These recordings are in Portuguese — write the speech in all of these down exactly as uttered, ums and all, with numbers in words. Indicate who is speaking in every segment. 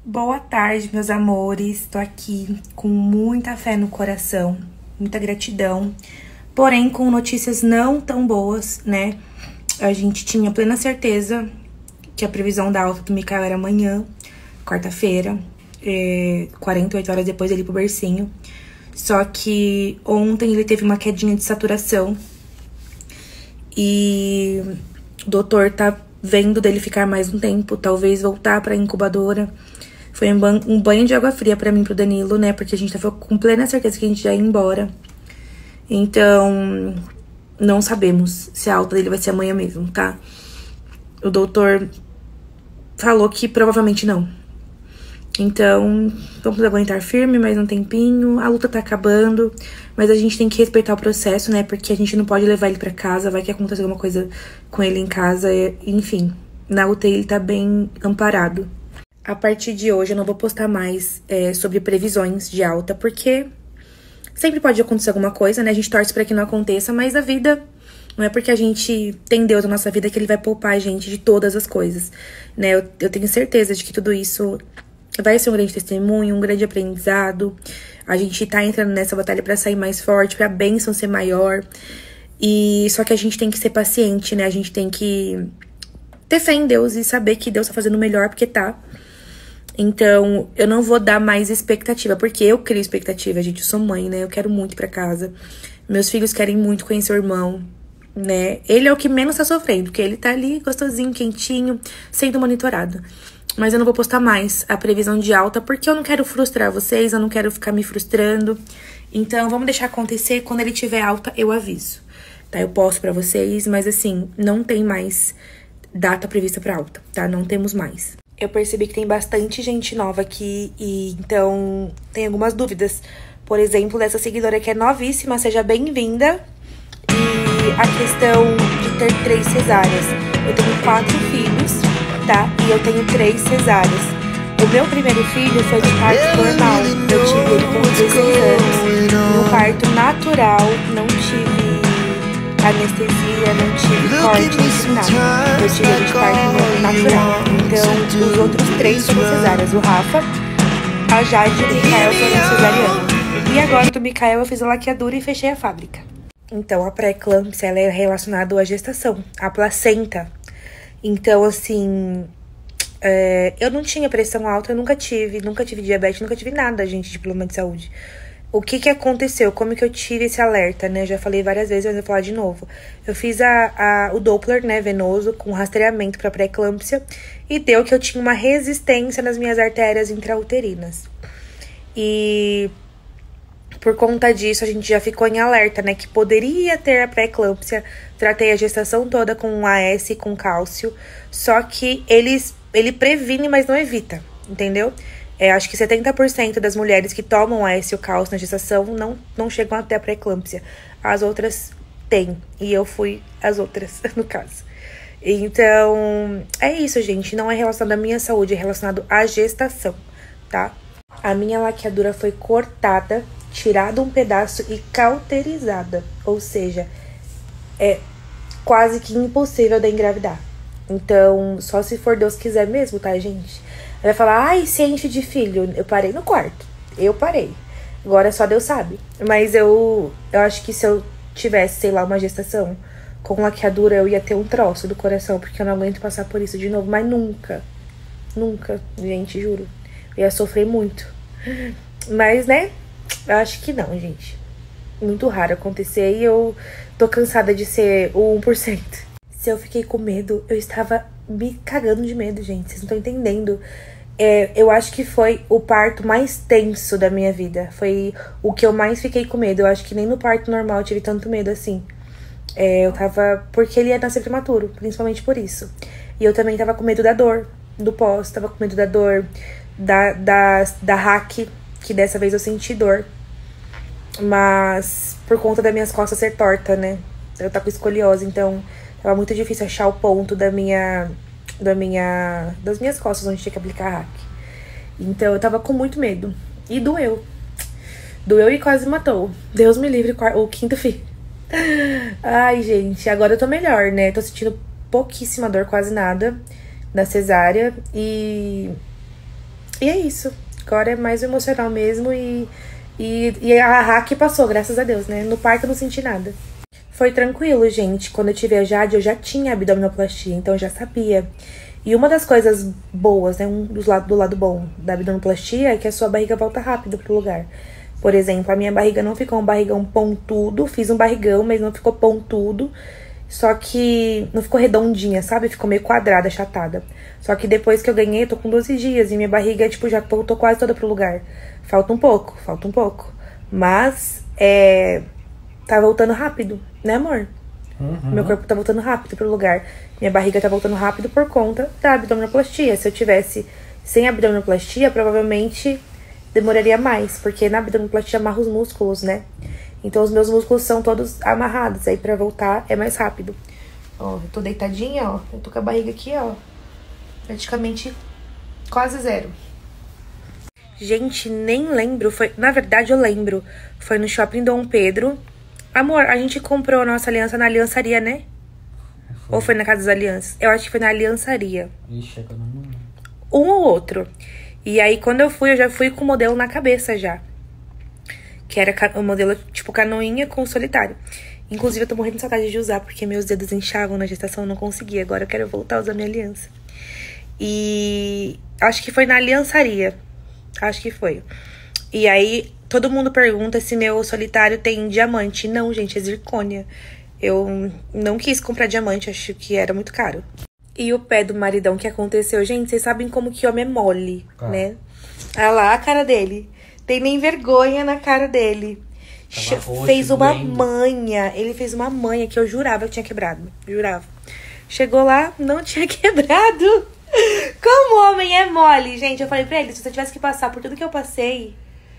Speaker 1: Boa tarde, meus amores. Tô aqui com muita fé no coração, muita gratidão, porém com notícias não tão boas, né? A gente tinha plena certeza que a previsão da alta do Mikael era amanhã, quarta-feira, é, quarenta e oito horas depois ele ir pro bercinho. Só que ontem ele teve uma quedinha de saturação e o doutor tá vendo dele ficar mais um tempo, talvez voltar pra incubadora. Foi um, ban um banho de água fria pra mim e pro Danilo, né? Porque a gente tava com plena certeza que a gente já ia embora. Então, não sabemos se a alta dele vai ser amanhã mesmo, tá? O doutor falou que provavelmente não. Então, vamos aguentar firme mais um tempinho. A luta tá acabando, mas a gente tem que respeitar o processo, né? Porque a gente não pode levar ele pra casa, vai que aconteça alguma coisa com ele em casa, enfim. Na U T I ele tá bem amparado. A partir de hoje eu não vou postar mais é, sobre previsões de alta, porque sempre pode acontecer alguma coisa, né? A gente torce pra que não aconteça, mas a vida não é porque a gente tem Deus na nossa vida que ele vai poupar a gente de todas as coisas, né? Eu, eu tenho certeza de que tudo isso vai ser um grande testemunho, um grande aprendizado. A gente tá entrando nessa batalha pra sair mais forte, pra bênção ser maior. E só que a gente tem que ser paciente, né? A gente tem que ter fé em Deus e saber que Deus tá fazendo o melhor, porque tá. Então, eu não vou dar mais expectativa, porque eu crio expectativa, gente. Eu sou mãe, né? Eu quero muito ir pra casa. Meus filhos querem muito conhecer o irmão, né? Ele é o que menos tá sofrendo, porque ele tá ali gostosinho, quentinho, sendo monitorado. Mas eu não vou postar mais a previsão de alta, porque eu não quero frustrar vocês, eu não quero ficar me frustrando. Então, vamos deixar acontecer. Quando ele tiver alta, eu aviso, tá? Eu posto pra vocês, mas assim, não tem mais data prevista pra alta, tá? Não temos mais. Eu percebi que tem bastante gente nova aqui e então tem algumas dúvidas. Por exemplo, dessa seguidora que é novíssima, seja bem-vinda. E a questão de ter três cesáreas. Eu tenho quatro filhos, tá? E eu tenho três cesáreas. O meu primeiro filho foi de parto normal. Eu tive ele com dezesseis anos. No parto natural, não tive anestesia, não tive corte, não tive nada. Eu tive ele de parto natural. Então, os outros três foram cesáreas. O Rafa, a Jade e o Mikael foram cesarianos. E agora do Mikael eu fiz a laqueadura e fechei a fábrica. Então, a pré-eclâmpsia, ela é relacionada à gestação, à placenta. Então, assim, é, eu não tinha pressão alta, eu nunca tive, nunca tive diabetes, nunca tive nada, gente, de problema de saúde. O que que aconteceu? Como que eu tive esse alerta, né? Já falei várias vezes, mas eu vou falar de novo. Eu fiz a, a, o Doppler, né, venoso, com rastreamento para pré-eclâmpsia, e deu que eu tinha uma resistência nas minhas artérias intrauterinas. E por conta disso, a gente já ficou em alerta, né, que poderia ter a pré-eclâmpsia. Tratei a gestação toda com um A S e com cálcio, só que eles, ele previne, mas não evita, entendeu? É, acho que setenta por cento das mulheres que tomam A S e o cálcio na gestação não, não chegam até a pré-eclâmpsia. As outras têm, e eu fui as outras, no caso. Então, é isso, gente. Não é relacionado à minha saúde, é relacionado à gestação, tá? A minha laqueadura foi cortada, tirado um pedaço e cauterizada. Ou seja, é quase que impossível de engravidar. Então, só se for Deus quiser mesmo, tá, gente? Vai falar, ai, se enche de filho. Eu parei no quarto. Eu parei. Agora só Deus sabe. Mas eu, eu acho que se eu tivesse, sei lá, uma gestação com laqueadura, eu ia ter um troço do coração, porque eu não aguento passar por isso de novo. Mas nunca. Nunca, gente, juro. Eu ia sofrer muito. Mas, né? Eu acho que não, gente. Muito raro acontecer e eu tô cansada de ser o um por cento. Se eu fiquei com medo, eu estava me cagando de medo, gente. Vocês não estão entendendo. É, eu acho que foi o parto mais tenso da minha vida. Foi o que eu mais fiquei com medo. Eu acho que nem no parto normal eu tive tanto medo assim. É, eu tava... Porque ele ia nascer prematuro, principalmente por isso. E eu também tava com medo da dor do pós. Tava com medo da dor da, da, da hack, que dessa vez eu senti dor. Mas por conta das minhas costas ser torta, né? Eu tava com escoliose, então tava muito difícil achar o ponto da minha, da minha, das minhas costas onde tinha que aplicar a hack. Então eu tava com muito medo. E doeu. Doeu e quase matou. Deus me livre, o quinto filho. Ai, gente, agora eu tô melhor, né? Tô sentindo pouquíssima dor, quase nada, da cesárea. E E é isso. Agora é mais o emocional mesmo e, e, e a hack passou, graças a Deus, né? No parto eu não senti nada. Foi tranquilo, gente. Quando eu tive a Jade, eu já tinha abdominoplastia, então eu já sabia. E uma das coisas boas, né? Um dos lados do lado bom da abdominoplastia é que a sua barriga volta rápido pro lugar. Por exemplo, a minha barriga não ficou um barrigão pontudo. Fiz um barrigão, mas não ficou pontudo. Só que não ficou redondinha, sabe? Ficou meio quadrada, achatada. Só que depois que eu ganhei, eu tô com doze dias. E minha barriga, tipo, já voltou quase toda pro lugar. Falta um pouco, falta um pouco. Mas, é... tá voltando rápido, né, amor? Uhum. Meu corpo tá voltando rápido pro lugar. Minha barriga tá voltando rápido por conta da abdominoplastia. Se eu tivesse sem abdominoplastia, provavelmente demoraria mais. Porque na abdominoplastia amarra os músculos, né? Então os meus músculos são todos amarrados. Aí pra voltar é mais rápido. Ó, eu tô deitadinha, ó. Eu tô com a barriga aqui, ó. Praticamente quase zero. Gente, nem lembro. Foi... Na verdade, eu lembro. Foi no Shopping Dom Pedro. Amor, a gente comprou a nossa aliança na aliançaria, né? Foi. Ou foi na Casa das Alianças? Eu acho que foi na aliançaria.
Speaker 2: Ixi, é que eu não lembro.
Speaker 1: Um ou outro. E aí, quando eu fui, eu já fui com o modelo na cabeça já. Que era o modelo, tipo, canoinha com solitário. Inclusive, eu tô morrendo de saudade de usar, porque meus dedos inchavam na gestação, eu não conseguia. Agora eu quero voltar a usar minha aliança. E acho que foi na aliançaria. Acho que foi. E aí, todo mundo pergunta se meu solitário tem diamante. Não, gente, é zircônia. Eu não quis comprar diamante, acho que era muito caro. E o pé do maridão que aconteceu, gente, vocês sabem como que homem é mole, ah. né? Olha lá a cara dele. Tem nem vergonha na cara dele. Roxo, fez uma doendo. manha. Ele fez uma manha que eu jurava que tinha quebrado. Jurava. Chegou lá, não tinha quebrado. Como o homem é mole, gente. Eu falei pra ele, se você tivesse que passar por tudo que eu passei...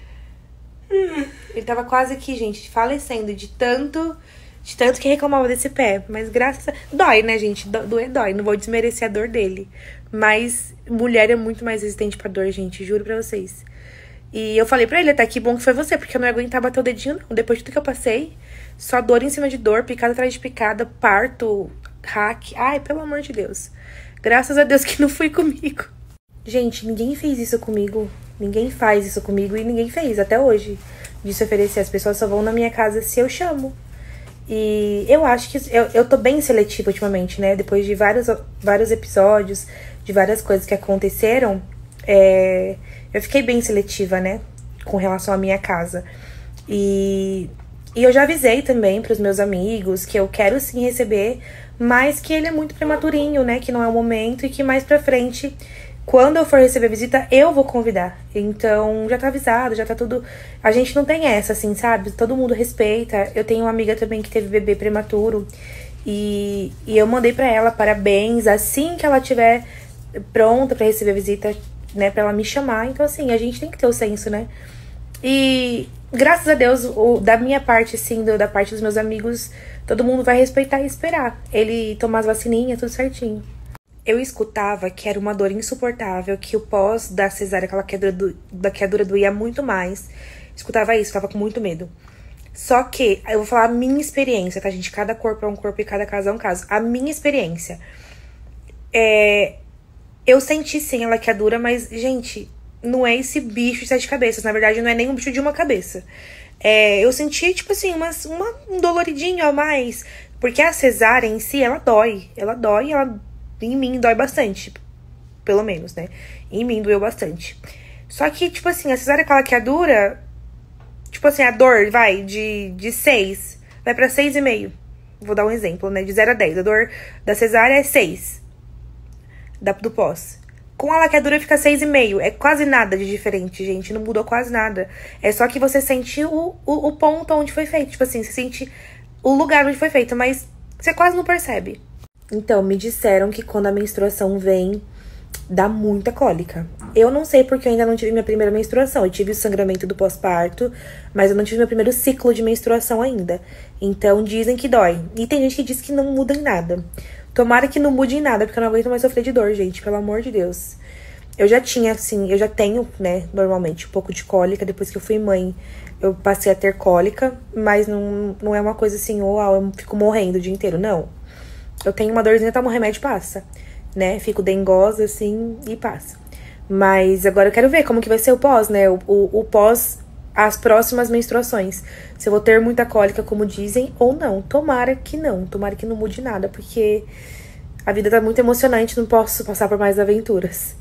Speaker 1: Ele tava quase aqui, gente, falecendo de tanto... De tanto que reclamava desse pé. Mas graças a... Dói, né, gente? Doer dói. Não vou desmerecer a dor dele. Mas mulher é muito mais resistente pra dor, gente. Juro pra vocês. E eu falei pra ele até que bom que foi você, porque eu não ia aguentar bater o dedinho, não. Depois de tudo que eu passei, só dor em cima de dor, picada atrás de picada, parto, hack. Ai, pelo amor de Deus. Graças a Deus que não foi comigo. Gente, ninguém fez isso comigo. Ninguém faz isso comigo e ninguém fez até hoje. De se oferecer. As pessoas só vão na minha casa se eu chamo. E eu acho que... Eu, eu tô bem seletiva ultimamente, né? Depois de vários, vários episódios, de várias coisas que aconteceram, é... Eu fiquei bem seletiva, né? Com relação à minha casa. E, e eu já avisei também pros meus amigos que eu quero sim receber, mas que ele é muito prematurinho, né? Que não é o momento e que mais pra frente, quando eu for receber visita, eu vou convidar. Então, já tá avisado, já tá tudo... A gente não tem essa, assim, sabe? Todo mundo respeita. Eu tenho uma amiga também que teve bebê prematuro. E, e eu mandei pra ela parabéns assim que ela tiver pronta pra receber visita, né, pra ela me chamar. Então, assim, a gente tem que ter o senso, né? E, graças a Deus, o, da minha parte, assim, do, da parte dos meus amigos, todo mundo vai respeitar e esperar ele tomar as vacininhas, tudo certinho. Eu escutava que era uma dor insuportável, que o pós da cesárea, aquela quedura, do, da quedura doía muito mais. Escutava isso, ficava com muito medo. Só que, eu vou falar a minha experiência, tá, gente? Cada corpo é um corpo e cada caso é um caso. A minha experiência. É... Eu senti sim a laqueadura, mas, gente, não é esse bicho de sete cabeças. Na verdade, não é nem um bicho de uma cabeça. É, eu senti, tipo assim, umas, uma, um doloridinho a mais. Porque a cesárea em si, ela dói. Ela dói, ela, em mim, dói bastante. Pelo menos, né? Em mim, doeu bastante. Só que, tipo assim, a cesárea com a laqueadura... Tipo assim, a dor, vai, de, de seis, vai pra seis e meio. Vou dar um exemplo, né? De zero a dez. A dor da cesárea é seis. Da, do pós. Com a laqueadura fica seis e meio. É quase nada de diferente, gente. Não mudou quase nada. É só que você sente o, o, o ponto onde foi feito. Tipo assim, você sente o lugar onde foi feito, mas você quase não percebe. Então, me disseram que quando a menstruação vem, dá muita cólica. Eu não sei porque eu ainda não tive minha primeira menstruação. Eu tive o sangramento do pós-parto, mas eu não tive meu primeiro ciclo de menstruação ainda. Então, dizem que dói. E tem gente que diz que não muda em nada. Tomara que não mude em nada, porque eu não aguento mais sofrer de dor, gente. Pelo amor de Deus. Eu já tinha, assim, eu já tenho, né, normalmente, um pouco de cólica. Depois que eu fui mãe, eu passei a ter cólica. Mas não, não é uma coisa assim, uau, eu fico morrendo o dia inteiro. Não. Eu tenho uma dorzinha, tomo um remédio e passa. Né? Fico dengosa, assim, e passa. Mas agora eu quero ver como que vai ser o pós, né? O, o, o pós, as próximas menstruações. Se eu vou ter muita cólica, como dizem, ou não. Tomara que não. Tomara que não mude nada, porque a vida tá muito emocionante, não posso passar por mais aventuras.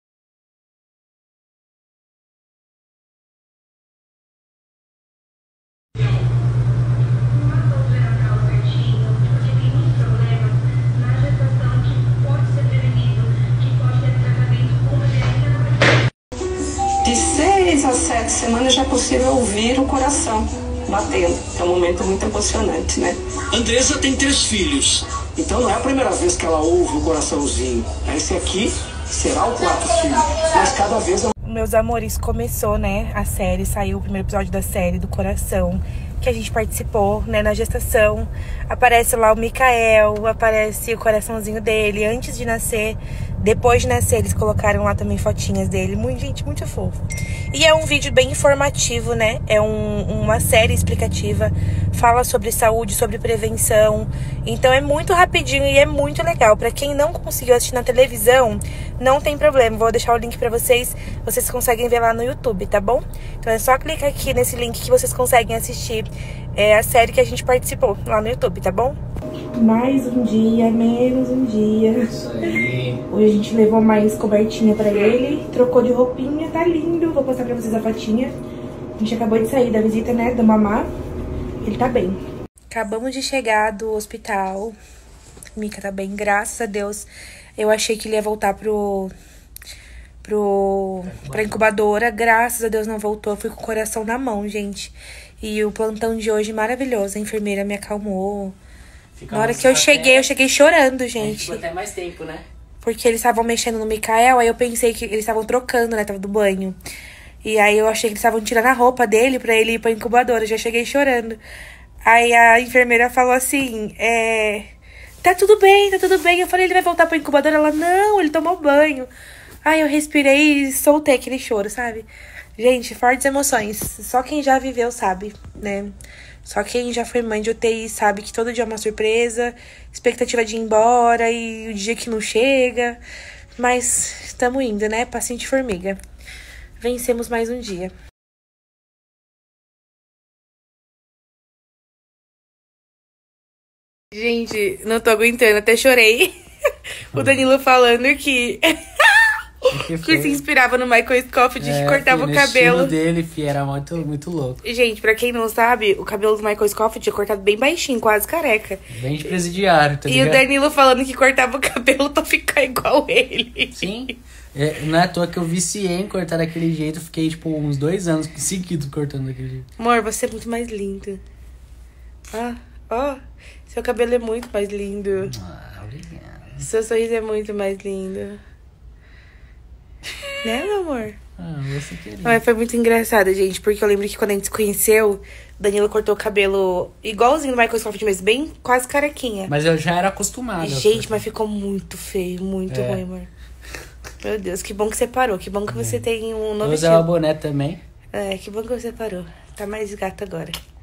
Speaker 2: De seis a sete semanas já é possível ouvir o coração batendo. É um momento muito emocionante, né?
Speaker 3: Andressa tem três filhos.
Speaker 2: Então não é a primeira vez que ela ouve o coraçãozinho. Esse aqui será o quarto filho. Mas cada vez...
Speaker 1: Meus amores, começou, né, a série. Saiu o primeiro episódio da série do Coração, que a gente participou, né, na gestação. Aparece lá o Mikael, aparece o coraçãozinho dele antes de nascer. Depois de nascer, eles colocaram lá também fotinhas dele. Muito, gente, muito fofo. E é um vídeo bem informativo, né? É um, uma série explicativa. Fala sobre saúde, sobre prevenção. Então é muito rapidinho e é muito legal. Pra quem não conseguiu assistir na televisão, não tem problema. Vou deixar o link pra vocês. Vocês conseguem ver lá no YouTube, tá bom? Então é só clicar aqui nesse link que vocês conseguem assistir é, a série que a gente participou lá no YouTube, tá bom? Mais um dia, menos um dia.
Speaker 3: Isso aí.
Speaker 1: Hoje a gente levou mais cobertinha pra ele. Trocou de roupinha, tá lindo. Vou postar pra vocês a fotinha. A gente acabou de sair da visita, né, da mamá. Ele tá bem. Acabamos de chegar do hospital. Mika tá bem, graças a Deus. Eu achei que ele ia voltar pro... pro pra incubadora. Graças a Deus não voltou. Eu fui com o coração na mão, gente. E o plantão de hoje maravilhoso. A enfermeira me acalmou. Na hora que eu cheguei, eu cheguei chorando, gente.
Speaker 4: Ficou até mais tempo, né?
Speaker 1: Porque eles estavam mexendo no Mikael, aí eu pensei que eles estavam trocando, né? Tava do banho. E aí eu achei que eles estavam tirando a roupa dele pra ele ir pra incubadora. Eu já cheguei chorando. Aí a enfermeira falou assim, é... Tá tudo bem, tá tudo bem. Eu falei, ele vai voltar pra incubadora? Ela, não, ele tomou banho. Aí eu respirei e soltei aquele choro, sabe? Gente, fortes emoções. Só quem já viveu sabe, né? Só quem já foi mãe de U T I sabe que todo dia é uma surpresa, expectativa de ir embora e o dia que não chega. Mas estamos indo, né? Paciente formiga. Vencemos mais um dia. Gente, não tô aguentando, até chorei. O Danilo falando que... Que, que se inspirava no Michael Scofield, é, que cortava filho, o cabelo.
Speaker 4: O estilo dele, filho, era muito, muito louco.
Speaker 1: Gente, pra quem não sabe, o cabelo do Michael Scofield é cortado bem baixinho, quase careca.
Speaker 4: Bem de presidiário, tá ligado?
Speaker 1: E o Danilo falando que cortava o cabelo pra ficar igual ele.
Speaker 4: Sim. É, não é à toa que eu viciei em cortar daquele jeito. Fiquei, tipo, uns dois anos seguidos cortando daquele jeito.
Speaker 1: Amor, você é muito mais lindo. Ah, ó. Seu cabelo é muito mais lindo.
Speaker 4: Ah, obrigado.
Speaker 1: Seu sorriso é muito mais lindo. Né, meu amor?
Speaker 4: Ah, você queria.
Speaker 1: Mas foi muito engraçado, gente, porque eu lembro que quando a gente se conheceu, o Danilo cortou o cabelo igualzinho do Michael Scofield, mas bem quase carequinha.
Speaker 4: Mas eu já era acostumado.
Speaker 1: Gente, mas ficou muito feio, muito é. ruim, amor. Meu Deus, que bom que você parou. Que bom que você é. tem um novo
Speaker 4: eu
Speaker 1: estilo.
Speaker 4: usava boné também.
Speaker 1: É, que bom que você parou. Tá mais gato agora.